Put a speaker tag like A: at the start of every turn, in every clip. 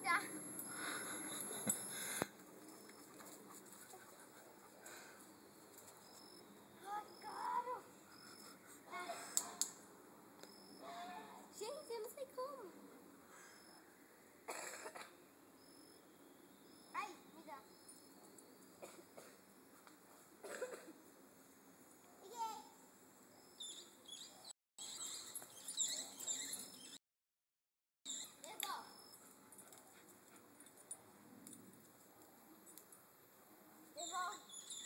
A: Tá. Ai, caro. Gente, eu não sei como. Ai, me dá. Peguei. Levou. Levou.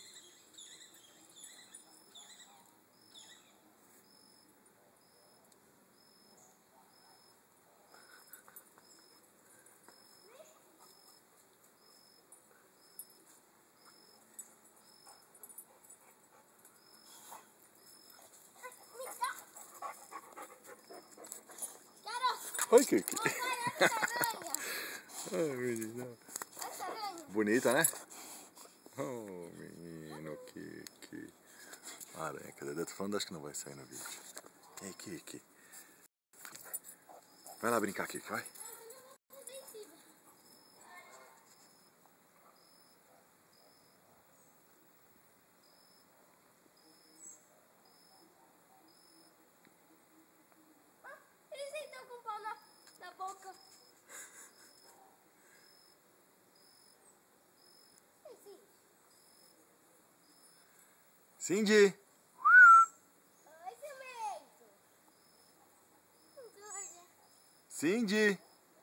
B: Oi, Kiki.
A: Olha essa aranha.
B: Ai, menina.
A: Essa aranha.
B: Bonita, né? Oh, menino, Kiki. Aranha, cadê? Eu tô falando, acho que não vai sair no vídeo. Ei, Kiki. Vai lá brincar, Kiki, vai.
A: Eles estão com o pau na boca.
B: Cindy.
A: Oi, cimento.
B: Cindy.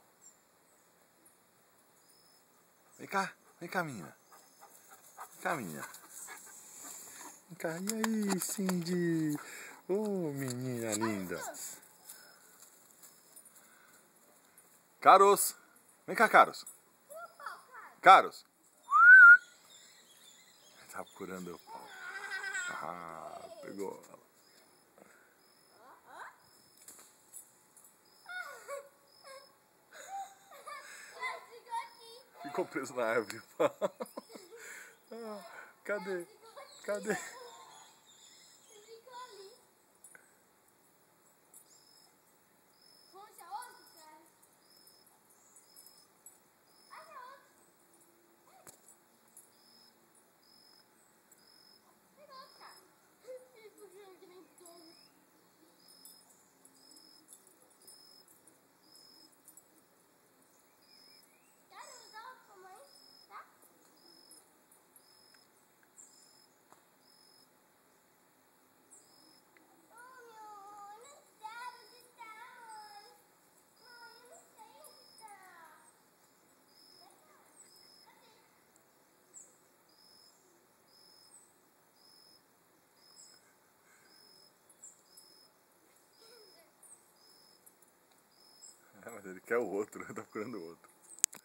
B: Vem cá, menina. Vem cá, menina. Vem cá, e aí, Cindy? Oh, menina linda. Caros. Vem cá, Caros. Caros. Tá procurando o pau. Ah, pegou ela. Ficou preso na árvore. Ah, cadê? Cadê? É, mas ele quer o outro, tá procurando o outro.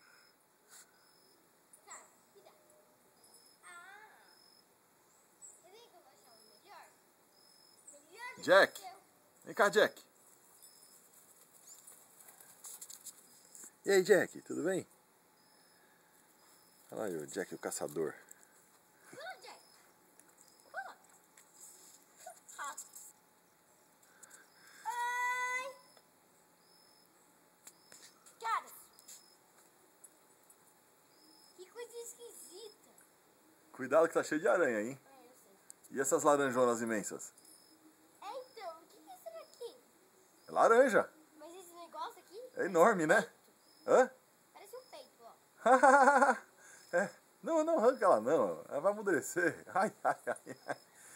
B: Jack! Vem cá, Jack! E aí, Jack, tudo bem? Olha aí o Jack, o caçador.
A: Que coisa esquisita.
B: Cuidado que tá cheio de aranha, hein?
A: É, eu sei.
B: E essas laranjonas imensas?
A: Então, o que é isso daqui?
B: É laranja.
A: Mas esse negócio aqui...
B: É enorme, né? Hã?
A: Parece um peito, ó.
B: É. Não, não arranca ela não. Ela vai amadurecer. Ai, ai, ai, ai.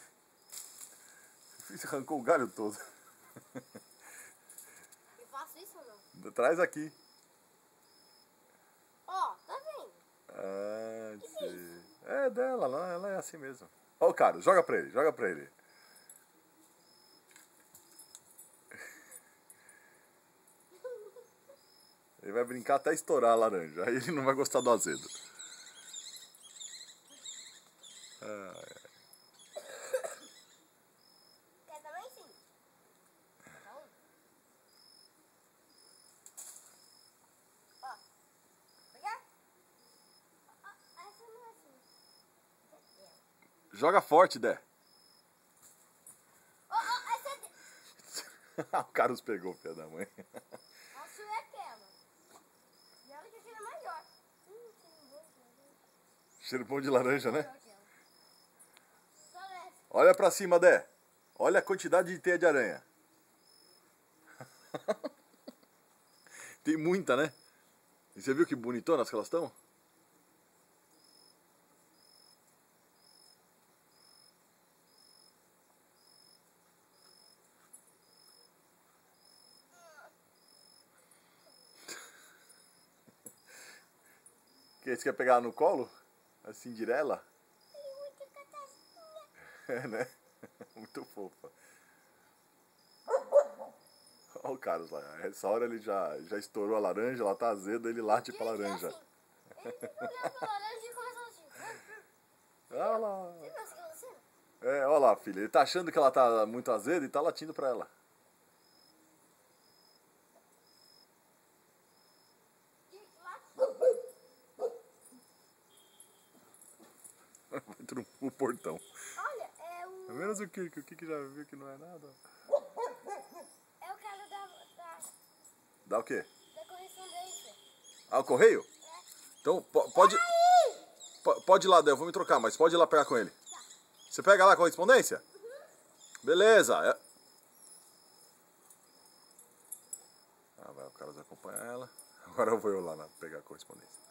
B: Você arrancou o galho todo.
A: Eu faço isso ou não?
B: Traz aqui.
A: Ó, tá vendo?
B: Ah, sei. É dela, ela é assim mesmo. Ó o cara, joga pra ele, joga pra ele. Ele vai brincar até estourar a laranja. Aí ele não vai gostar do azedo.
A: Quer também sim? Então... Ó. Pegar? Ó, essa não é assim.
B: Joga forte, Dé.
A: Ó, essa é...
B: O Carlos pegou o pé da mãe.
A: A sua é aquela. E olha que aquela é mais
B: Cheiro bom de laranja, né?
A: Só desce.
B: Olha pra cima, Dé. Olha a quantidade de teia de aranha. Tem muita, né? E você viu que bonitonas que elas estão? Que você quer pegar no colo? A Cinderela? É, né? Muito fofa. Olha o Carlos lá. Essa hora ele já estourou a laranja, ela tá azeda, ele late pra laranja.
A: Assim, ele fica olhando pra laranja e começa a latir.
B: Olha lá.
A: Você viu essa cena?
B: É, olha lá, filha. Ele tá achando que ela tá muito azeda e tá latindo pra ela. Entrou no portão.
A: Olha, é o...
B: É menos o Kiki. O Kiki já viu que não é nada.
A: É o cara
B: Dá o quê?
A: da correspondência.
B: Ah, o correio? Então, pode ir lá, Dé, eu vou me trocar, mas pode ir lá pegar com ele. Você pega lá a correspondência? Beleza. Ah, vai, o Carlos acompanha ela. Agora eu vou lá pegar a correspondência.